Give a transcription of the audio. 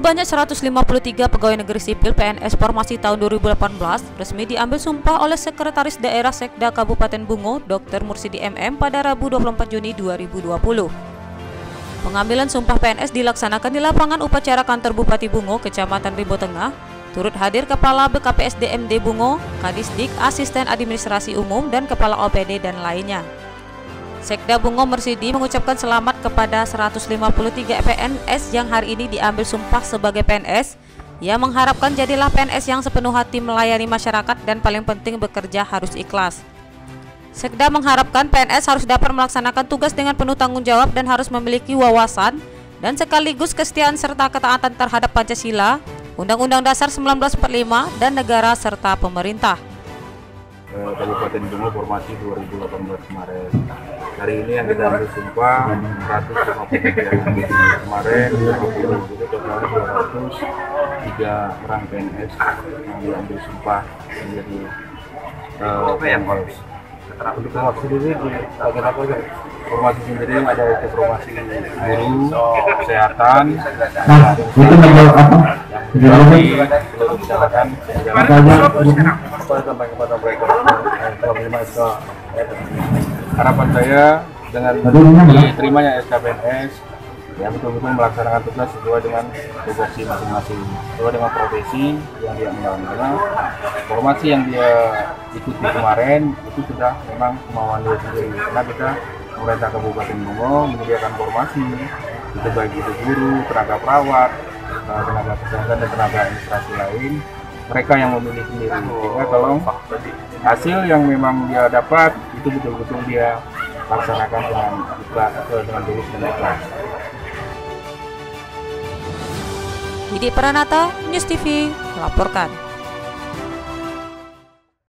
Sebanyak 153 pegawai negeri sipil PNS Formasi tahun 2018 resmi diambil sumpah oleh Sekretaris Daerah Sekda Kabupaten Bungo, Dr. Mursidi MM pada Rabu 24 Juni 2020. Pengambilan sumpah PNS dilaksanakan di lapangan upacara kantor Bupati Bungo, Kecamatan Ribo Tengah. Turut hadir Kepala BKPSDMD Bungo, Kadisdik, Asisten Administrasi Umum, dan Kepala OPD dan lainnya. Sekda Bungo Mursidi mengucapkan selamat kepada 153 PNS yang hari ini diambil sumpah sebagai PNS. Ia mengharapkan jadilah PNS yang sepenuh hati melayani masyarakat dan paling penting bekerja harus ikhlas. Sekda mengharapkan PNS harus dapat melaksanakan tugas dengan penuh tanggung jawab dan harus memiliki wawasan dan sekaligus kesetiaan serta ketaatan terhadap Pancasila, Undang-Undang Dasar 1945 dan negara serta pemerintah. Kabupaten Bungo Formasi 2018 kemarin. Hari ini yang kita ambil sumpah 153 kemarin, itu totalnya 203 orang PNS yang diambil sumpah menjadi PNS. Untuk formasi sendiri di bagian apa aja? Formasi sendiri ada itu formasi guru, kesehatan, itu nomor apa? di seluruh kecamatan. Sampai kepada mereka. Harapan saya dengan diterimanya SKPNS, ya betul-betul melaksanakan tugas sesuai dengan tupoksi masing-masing, sesuai dengan profesi yang dia mengalami. Karena formasi yang dia ikuti kemarin itu sudah memang kemauan dia sendiri. Karena kita pemerintah Kabupaten Bungo menyediakan formasi itu baik itu guru, tenaga perawat, tenaga kesehatan dan tenaga administrasi lain. Mereka yang memilih sendiri. Sehingga kalau hasil yang memang dia dapat itu betul-betul dia laksanakan dengan tulus dan ikhlas. Didi Pranata, News TV, melaporkan.